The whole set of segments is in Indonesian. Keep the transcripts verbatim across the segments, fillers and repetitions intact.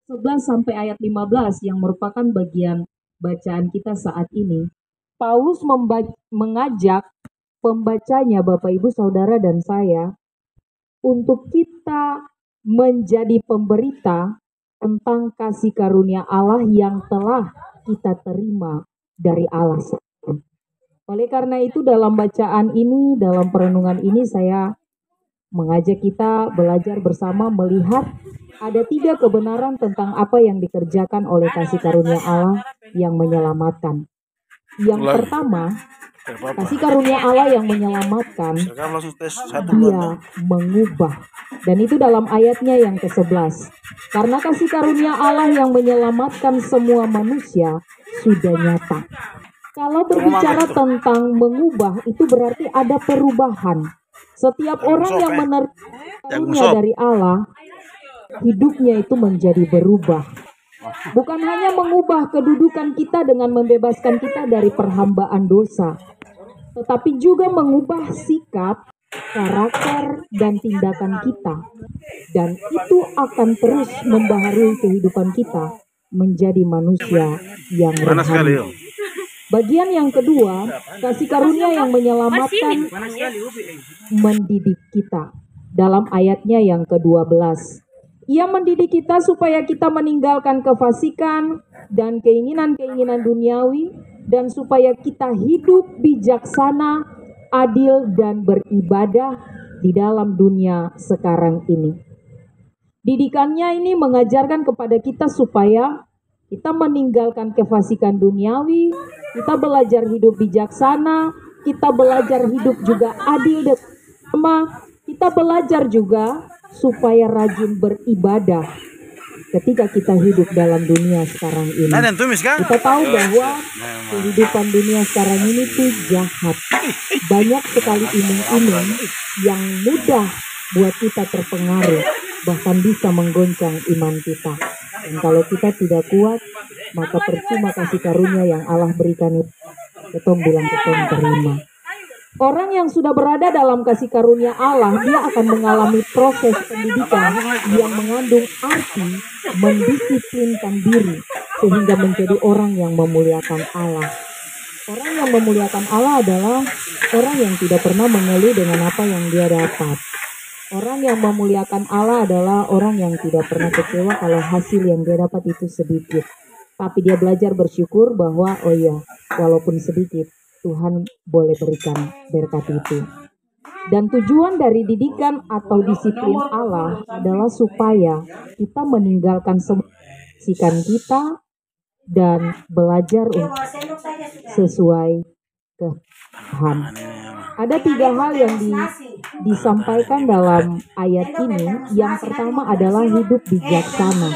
sebelas sampai ayat lima belas yang merupakan bagian bacaan kita saat ini, Paulus mengajak pembacanya, Bapak Ibu Saudara dan saya, untuk kita menjadi pemberita tentang kasih karunia Allah yang telah kita terima dari Allah. Oleh karena itu dalam bacaan ini, dalam perenungan ini saya mengajak kita belajar bersama melihat ada tiga kebenaran tentang apa yang dikerjakan oleh kasih karunia Allah yang menyelamatkan. Yang pertama, kasih karunia Allah yang menyelamatkan, dia mengubah. Dan itu dalam ayatnya yang ke sebelas. Karena kasih karunia Allah yang menyelamatkan semua manusia sudah nyata. Kalau berbicara tentang mengubah, itu berarti ada perubahan. Setiap orang yang menerima karunia dari Allah, hidupnya itu menjadi berubah. Bukan hanya mengubah kedudukan kita dengan membebaskan kita dari perhambaan dosa, tetapi juga mengubah sikap, karakter, dan tindakan kita. Dan itu akan terus membaharui kehidupan kita menjadi manusia yang rohani. Bagian yang kedua, kasih karunia yang menyelamatkan mendidik kita. Dalam ayatnya yang kedua belas. Ia mendidik kita supaya kita meninggalkan kefasikan dan keinginan-keinginan duniawi, dan supaya kita hidup bijaksana, adil, dan beribadah di dalam dunia sekarang ini. Didikannya ini mengajarkan kepada kita supaya kita meninggalkan kefasikan duniawi, kita belajar hidup bijaksana, kita belajar hidup juga adil dan sama, kita belajar juga supaya rajin beribadah ketika kita hidup dalam dunia sekarang ini. Kita tahu bahwa kehidupan dunia sekarang ini tuh jahat. Banyak sekali iming-iming yang mudah buat kita terpengaruh, bahkan bisa menggoncang iman kita. Dan kalau kita tidak kuat, maka percuma kasih karunia yang Allah berikan itu. Ketong bilang ketong terima. Orang yang sudah berada dalam kasih karunia Allah, dia akan mengalami proses pendidikan yang mengandung arti mendisiplinkan diri sehingga menjadi orang yang memuliakan Allah. Orang yang memuliakan Allah adalah orang yang tidak pernah mengeluh dengan apa yang dia dapat. Orang yang memuliakan Allah adalah orang yang tidak pernah kecewa kalau hasil yang dia dapat itu sedikit. Tapi dia belajar bersyukur bahwa, oh ya, walaupun sedikit, Tuhan boleh berikan berkat itu. Dan tujuan dari didikan atau disiplin Allah adalah supaya kita meninggalkan kefasikan kita dan belajar untuk sesuai Tuhan. Ada tiga hal yang di, disampaikan dalam ayat ini. Yang pertama adalah hidup bijaksana.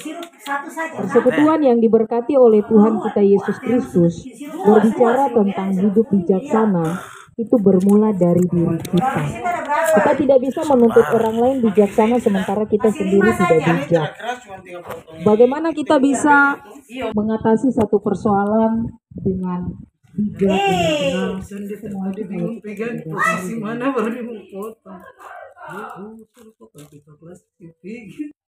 Persekutuan yang diberkati oleh Tuhan kita Yesus Kristus berbicara tentang hidup bijaksana itu bermula dari diri kita. Kita tidak bisa menuntut orang lain bijaksana sementara kita sendiri tidak bijak. Bagaimana kita bisa mengatasi satu persoalan dengan bijak, dengan tenang?